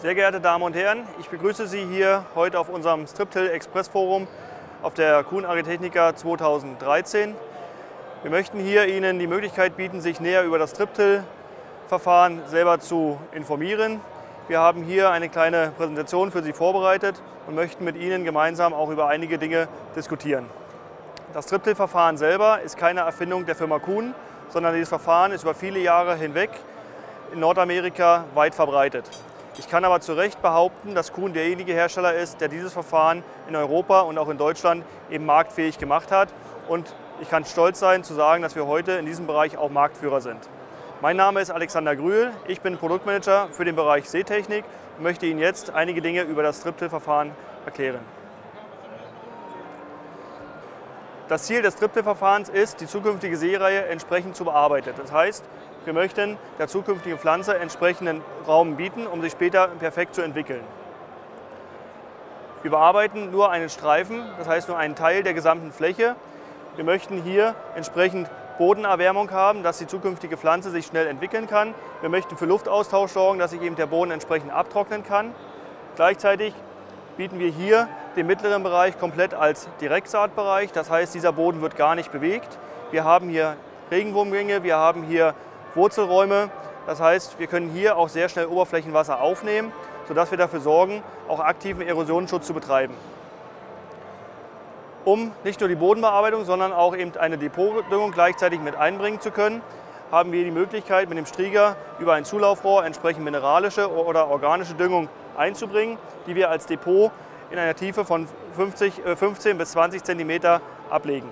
Sehr geehrte Damen und Herren, ich begrüße Sie hier heute auf unserem Strip-Till Express Forum auf der Kuhn Agritechnica 2013. Wir möchten hier Ihnen die Möglichkeit bieten, sich näher über das Strip-Till-Verfahren selber zu informieren. Wir haben hier eine kleine Präsentation für Sie vorbereitet und möchten mit Ihnen gemeinsam auch über einige Dinge diskutieren. Das Strip-Till-Verfahren selber ist keine Erfindung der Firma Kuhn, sondern dieses Verfahren ist über viele Jahre hinweg in Nordamerika weit verbreitet. Ich kann aber zu Recht behaupten, dass Kuhn derjenige Hersteller ist, der dieses Verfahren in Europa und auch in Deutschland eben marktfähig gemacht hat. Und ich kann stolz sein zu sagen, dass wir heute in diesem Bereich auch Marktführer sind. Mein Name ist Alexander Grühl, ich bin Produktmanager für den Bereich Seetechnik und möchte Ihnen jetzt einige Dinge über das Strip-Till-Verfahren erklären. Das Ziel des Strip-Till-Verfahrens ist, die zukünftige Seereihe entsprechend zu bearbeiten. Das heißt, wir möchten der zukünftigen Pflanze entsprechenden Raum bieten, um sich später perfekt zu entwickeln. Wir bearbeiten nur einen Streifen, das heißt nur einen Teil der gesamten Fläche. Wir möchten hier entsprechend Bodenerwärmung haben, dass die zukünftige Pflanze sich schnell entwickeln kann. Wir möchten für Luftaustausch sorgen, dass sich eben der Boden entsprechend abtrocknen kann. Gleichzeitig bieten wir hier den mittleren Bereich komplett als Direktsaatbereich. Das heißt, dieser Boden wird gar nicht bewegt. Wir haben hier Regenwurmgänge, wir haben hier Wurzelräume. Das heißt, wir können hier auch sehr schnell Oberflächenwasser aufnehmen, sodass wir dafür sorgen, auch aktiven Erosionsschutz zu betreiben. Um nicht nur die Bodenbearbeitung, sondern auch eben eine Depotdüngung gleichzeitig mit einbringen zu können, haben wir die Möglichkeit, mit dem Strieger über ein Zulaufrohr entsprechend mineralische oder organische Düngung einzubringen, die wir als Depot in einer Tiefe von 15 bis 20 cm ablegen.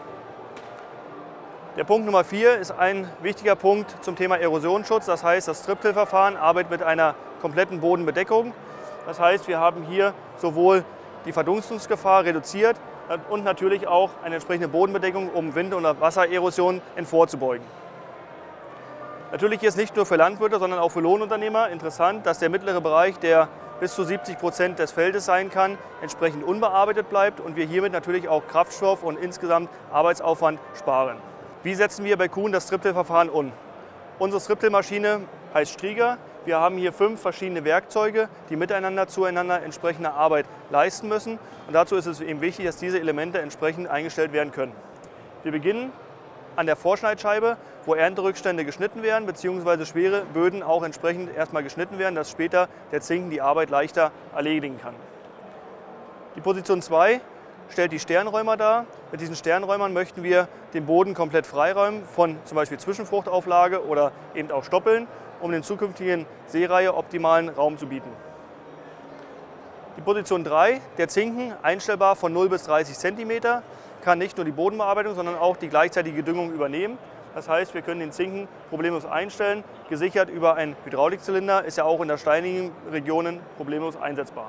Der Punkt Nummer 4 ist ein wichtiger Punkt zum Thema Erosionsschutz. Das heißt, das Strip-Till-Verfahren arbeitet mit einer kompletten Bodenbedeckung. Das heißt, wir haben hier sowohl die Verdunstungsgefahr reduziert und natürlich auch eine entsprechende Bodenbedeckung, um Wind- oder Wassererosion vorzubeugen. Natürlich ist nicht nur für Landwirte, sondern auch für Lohnunternehmer interessant, dass der mittlere Bereich, der bis zu 70% des Feldes sein kann, entsprechend unbearbeitet bleibt und wir hiermit natürlich auch Kraftstoff und insgesamt Arbeitsaufwand sparen. Wie setzen wir bei Kuhn das Strip-Till-Verfahren um? Unsere Strip-Till-Maschine heißt Strieger. Wir haben hier 5 verschiedene Werkzeuge, die miteinander zueinander entsprechende Arbeit leisten müssen. Und dazu ist es eben wichtig, dass diese Elemente entsprechend eingestellt werden können. Wir beginnen an der Vorschneidscheibe, wo Ernterückstände geschnitten werden, beziehungsweise schwere Böden auch entsprechend erstmal geschnitten werden, dass später der Zinken die Arbeit leichter erledigen kann. Die Position 2 stellt die Sternräumer dar. Mit diesen Sternräumern möchten wir den Boden komplett freiräumen von zum Beispiel Zwischenfruchtauflage oder eben auch Stoppeln, um den zukünftigen Seereihe optimalen Raum zu bieten. Die Position 3, der Zinken, einstellbar von 0 bis 30 cm, kann nicht nur die Bodenbearbeitung, sondern auch die gleichzeitige Düngung übernehmen. Das heißt, wir können den Zinken problemlos einstellen, gesichert über einen Hydraulikzylinder, ist ja auch in der steinigen Regionen problemlos einsetzbar.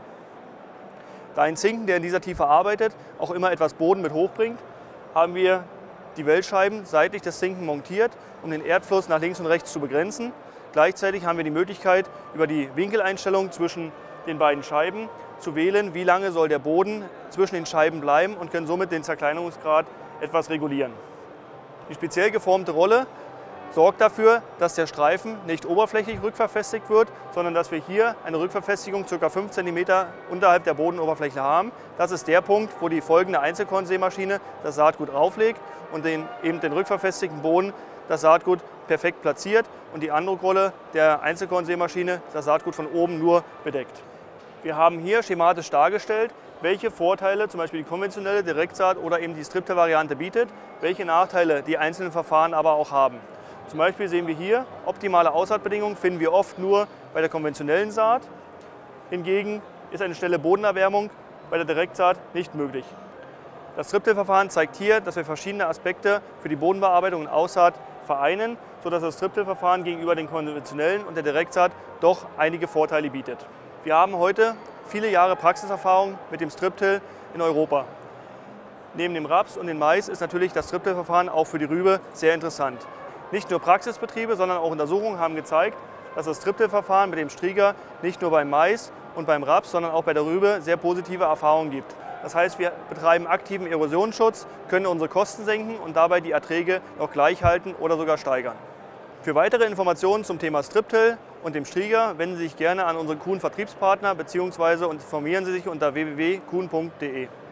Da ein Zinken, der in dieser Tiefe arbeitet, auch immer etwas Boden mit hochbringt, haben wir die Wellscheiben seitlich des Zinken montiert, um den Erdfluss nach links und rechts zu begrenzen. Gleichzeitig haben wir die Möglichkeit, über die Winkeleinstellung zwischen den beiden Scheiben zu wählen, wie lange soll der Boden zwischen den Scheiben bleiben und können somit den Zerkleinerungsgrad etwas regulieren. Die speziell geformte Rolle sorgt dafür, dass der Streifen nicht oberflächlich rückverfestigt wird, sondern dass wir hier eine Rückverfestigung ca. 5 cm unterhalb der Bodenoberfläche haben. Das ist der Punkt, wo die folgende Einzelkornsämaschine das Saatgut auflegt und den rückverfestigten Boden das Saatgut perfekt platziert und die Andruckrolle der Einzelkornsämaschine das Saatgut von oben nur bedeckt. Wir haben hier schematisch dargestellt, welche Vorteile zum Beispiel die konventionelle Direktsaat oder eben die Strip-Till-Variante bietet, welche Nachteile die einzelnen Verfahren aber auch haben. Zum Beispiel sehen wir hier, optimale Aussaatbedingungen finden wir oft nur bei der konventionellen Saat. Hingegen ist eine schnelle Bodenerwärmung bei der Direktsaat nicht möglich. Das Strip-Till-Verfahren zeigt hier, dass wir verschiedene Aspekte für die Bodenbearbeitung und Aussaat vereinen, sodass das Strip-Till-Verfahren gegenüber den konventionellen und der Direktsaat doch einige Vorteile bietet. Wir haben heute viele Jahre Praxiserfahrung mit dem Strip-Till in Europa. Neben dem Raps und dem Mais ist natürlich das Strip-Till-Verfahren auch für die Rübe sehr interessant. Nicht nur Praxisbetriebe, sondern auch Untersuchungen haben gezeigt, dass das Strip-Till-Verfahren mit dem Strieger nicht nur beim Mais und beim Raps, sondern auch bei der Rübe sehr positive Erfahrungen gibt. Das heißt, wir betreiben aktiven Erosionsschutz, können unsere Kosten senken und dabei die Erträge noch gleich halten oder sogar steigern. Für weitere Informationen zum Thema Strip-Till und dem Strieger wenden Sie sich gerne an unsere Kuhn-Vertriebspartner bzw. informieren Sie sich unter www.kuhn.de.